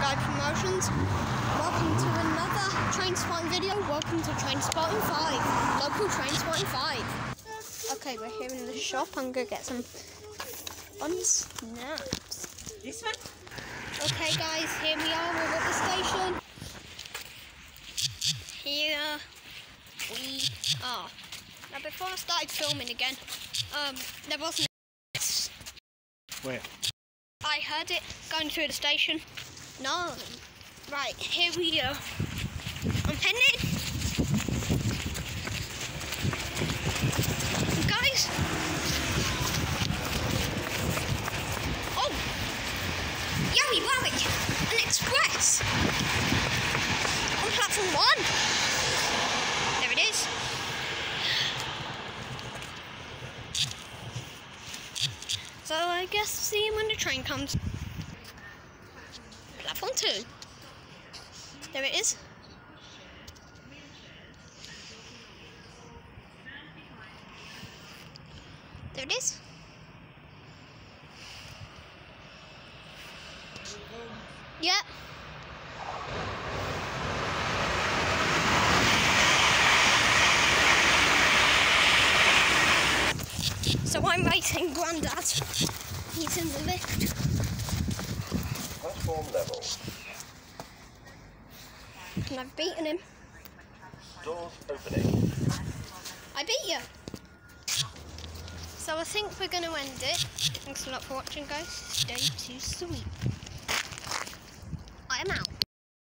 Ride Promotions. Welcome to another train spotting video. Welcome to Train Spotting 5. Local Train Spotting 5. Okay, we're here in the shop. I'm going to get some fun snaps. This one? Okay guys, here we are. We're at the station. Here we are. Now before I started filming again, there wasn't. Where? I heard it going through the station. No. Right, here we are. I'm heading in. Guys. Oh. Yowie wowie. An express. On platform 1. There it is. So I guess see him when the train comes. Platform 2. There it is. There it is. Yep. So I'm waiting Grandad. He's in the lift. Platform level. And I've beaten him. Doors opening. I beat you. So I think we're going to end it. Thanks a lot for watching, guys. Stay too sweet. I am out.